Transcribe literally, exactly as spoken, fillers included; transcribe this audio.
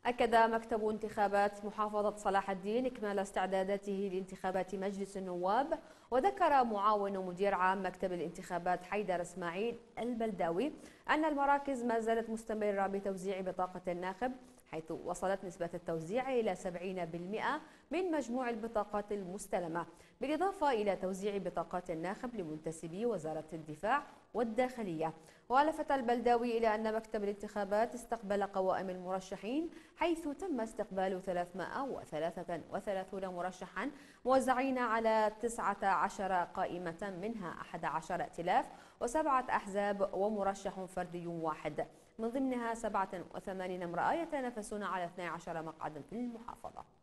أكد مكتب انتخابات محافظة صلاح الدين إكمال استعداداته لانتخابات مجلس النواب. وذكر معاون مدير عام مكتب الانتخابات حيدر إسماعيل البلداوي أن المراكز ما زالت مستمرة بتوزيع بطاقة الناخب، حيث وصلت نسبة التوزيع إلى سبعين بالمئة من مجموع البطاقات المستلمة، بالإضافة إلى توزيع بطاقات الناخب لمنتسبي وزارة الدفاع والداخلية. ولفت البلداوي إلى أن مكتب الانتخابات استقبل قوائم المرشحين، حيث تم استقبال ثلاثمائة وثلاثة وثلاثين مرشحا موزعين على تسعة عشر قائمة، منها أحد عشر ائتلاف وسبعة أحزاب ومرشح فردي واحد، من ضمنها سبعة وثمانين امرأة يتنافسون على اثني عشر مقعدا في المحافظة.